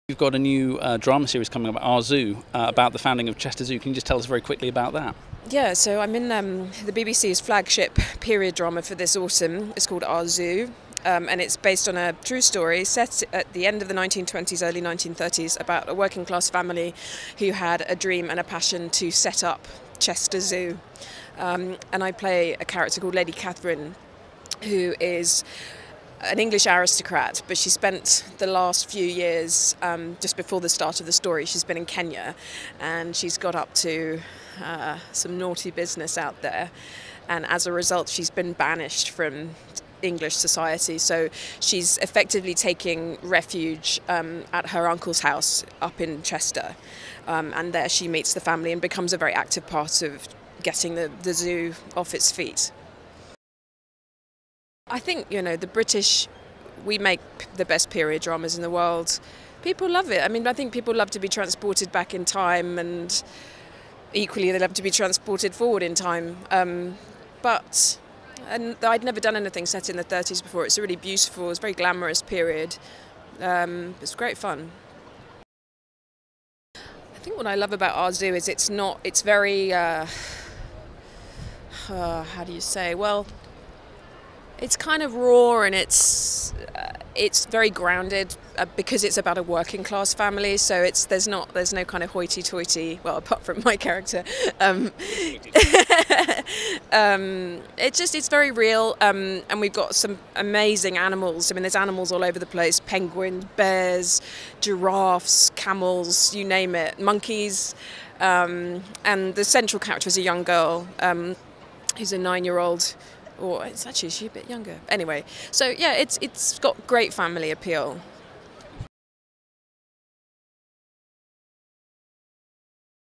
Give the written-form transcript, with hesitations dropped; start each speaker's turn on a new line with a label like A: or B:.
A: You've got a new drama series coming up, Our Zoo, about the founding of Chester Zoo. Can you just tell us very quickly about that?
B: Yeah, so I'm in the BBC's flagship period drama for this autumn. It's called Our Zoo, and it's based on a true story set at the end of the 1920s, early 1930s, about a working class family who had a dream and a passion to set up Chester Zoo. And I play a character called Lady Catherine, who is an English aristocrat, but she spent the last few years, just before the start of the story, she's been in Kenya, and she's got up to some naughty business out there, and as a result she's been banished from English society. So she's effectively taking refuge at her uncle's house up in Chester, and there she meets the family and becomes a very active part of getting the zoo off its feet. I think, the British, we make the best period dramas in the world. People love it. I mean, I think people love to be transported back in time, and equally they love to be transported forward in time. And I'd never done anything set in the 30s before. It's a really beautiful, it's a very glamorous period. It's great fun. I think what I love about Our Zoo is it's very, how do you say, well, it's kind of raw, and it's very grounded because it's about a working class family. So there's no kind of hoity-toity. Well, apart from my character, it's very real. And we've got some amazing animals. I mean, there's animals all over the place: penguins, bears, giraffes, camels, you name it, monkeys. And the central character is a young girl who's a 9-year-old. Or she's a bit younger. Anyway, so yeah, it's got great family appeal.